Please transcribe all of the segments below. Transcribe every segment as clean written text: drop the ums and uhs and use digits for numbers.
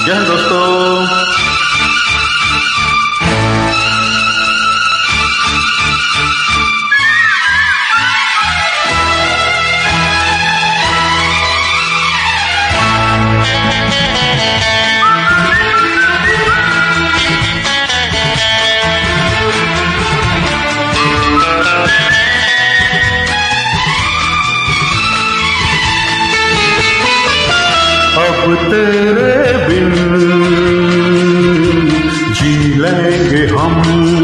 जय हिंद दोस्तों। अब तेरे बिन जी लेंगे हम,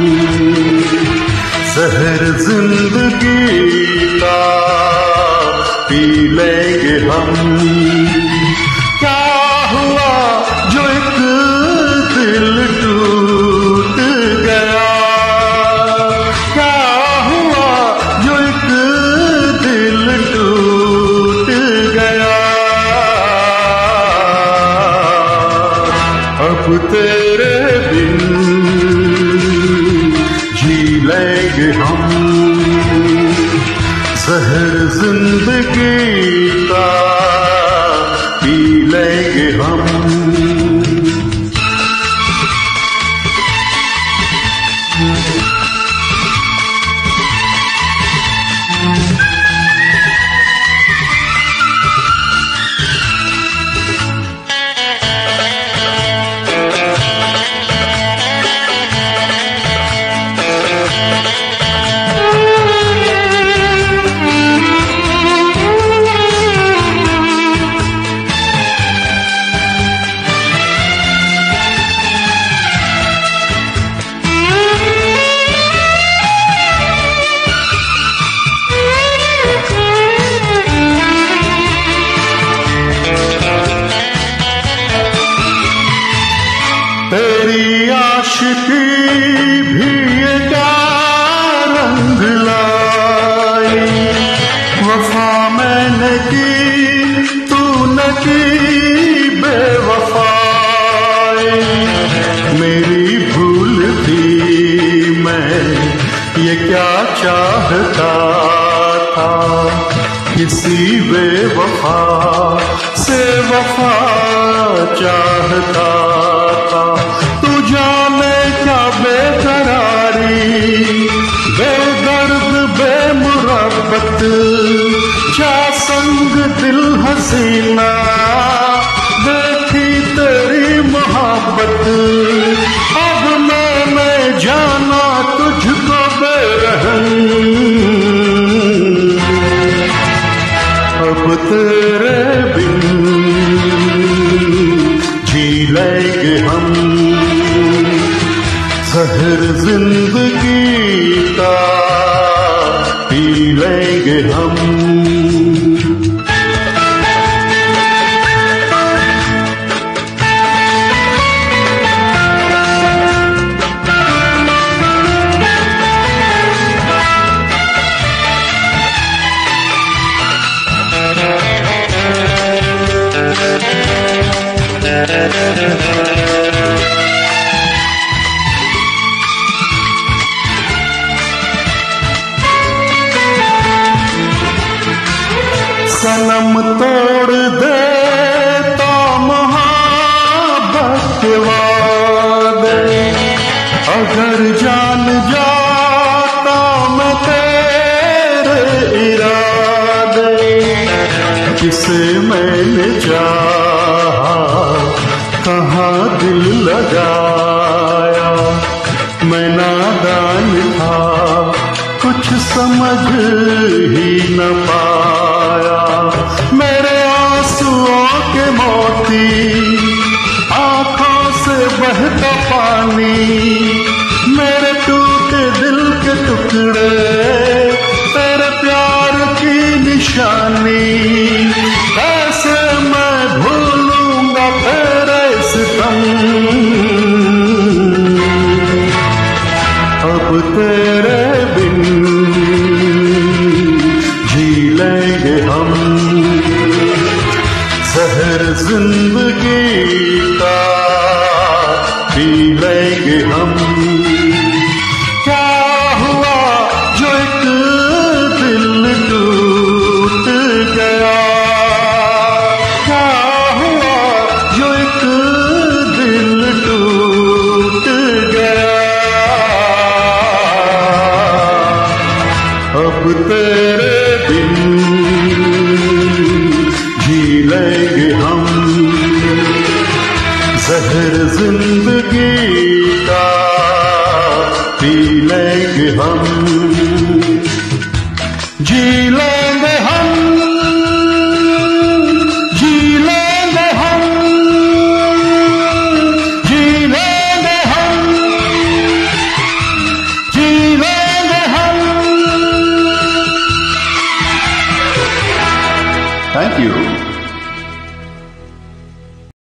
जहर जिंदगी का पी लेंगे हम। क्या हुआ जो एक दिल टूट गया, क्या हुआ जो एक दिल टूट गया। अब तेरे बिन जी लेंगे हम, जहर जिंदगी का पी लेंगे हम। तेरी आशिकी भी ये क्या रंग लाई, वफा मैंने की तूने की बेवफाई। मेरी भूल थी, मैं ये क्या चाहता था, किसी बेवफा से वफा चाहता था। तू जाने क्या बेकरारी, बेदर्द बेमुरब्बत, क्या संग दिल हसीना, देखी तेरी मोहब्बत। अब मैंने जाना तुझको बेरहम, अब तेरे बिन जी लेंगे हम, जहर जिंदगी का पी लेंगे हम। सनम तोड़ दे तो मोहब्बत के वादे, अगर जान जाता मैं तेरे इरादे। किसे मैंने चाहा, कहाँ दिल लगाया, मैं नादान था, कुछ समझ ही न पाया। मेरे आंसुओं के मोती, आंखों से बहता पानी, मेरे टूटे दिल के टुकड़े, तेरे प्यार की निशानी। कैसे मैं भूलूंगा तेरे सितम, अब तेरे बिन जी लेंगे हम, जहर जिंदगी का पी लेंगे हम। क्या हुआ जो एक दिल टूट गया, क्या हुआ जो एक जिंदगी का पी लेंगे हम, जी